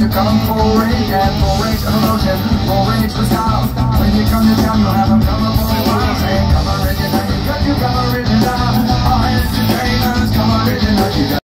to come full rage and full rage of emotion, full rage with style. When you come to town, you'll have them come up all the while saying, come on, Reggie, now you got you, come on, Reggie.